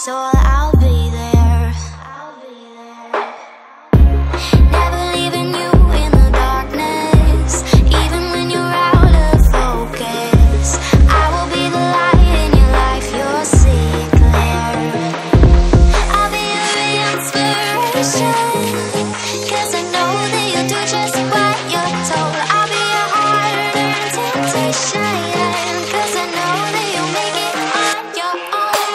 soul, I'll be there. Never leaving you in the darkness, even when you're out of focus. I will be the light in your life, you'll see it clear. I'll be your inspiration, 'cause I know that you'll do just what you're told. I'll be your hard-earned temptation, 'cause I know that you'll make it on your own.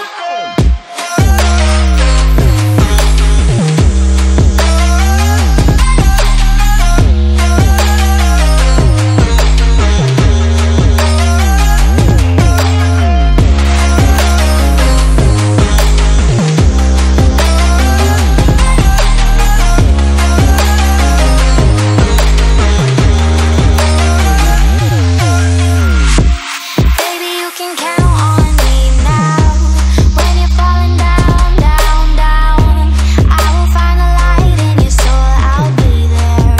Baby, you can count on me now. When you're falling down, down, down, I will find the light in your soul, I'll be there.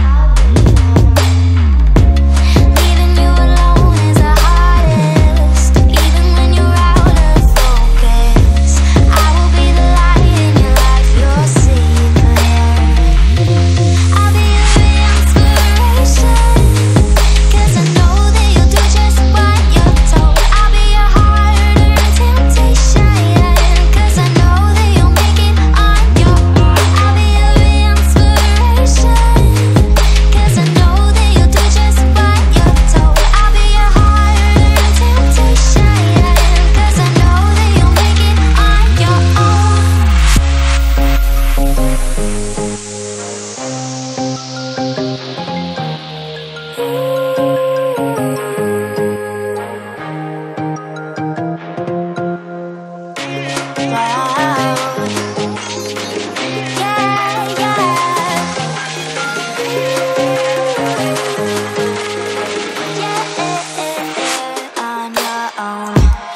Leaving you alone is the hardest, even when you're out of focus. I will be the light in your life, you'll see it clear. I'll be your inspiration, 'cause I know that you'll do just what you're told. I'll be your hard-earned temptation, 'cause I know that you'll make it on your own. I'll be your inspiration, 'cause I know that you'll do just what you're told. I'll be your hard-earned temptation, 'cause I know that you'll make it on your own. On your own.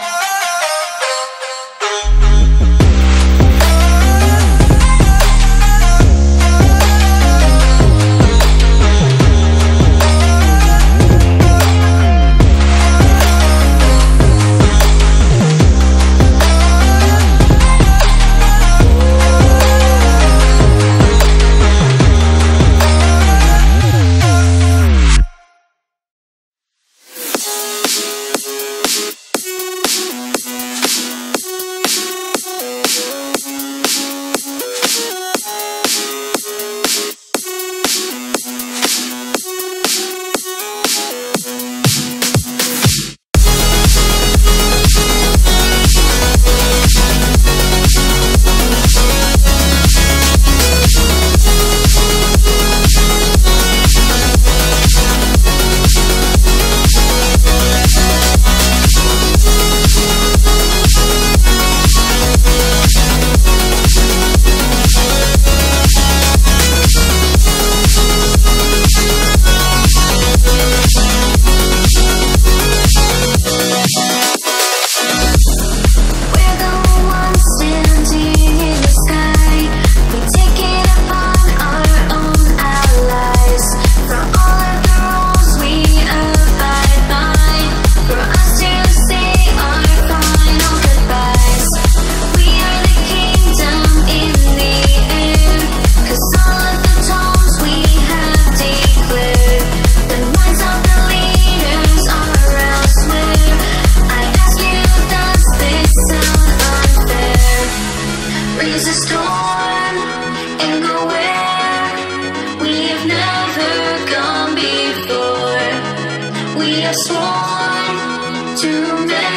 We're the ones standing in the sky. We take it upon our own allies. For all of the rules we abide by. For us to say our final goodbyes. We are the kingdom in the air. 'Cause all of the tones we have declared. The minds of the leaders are elsewhere. I ask you, does this sound unfair? Raise a storm and go where we have never gone before. We have sworn to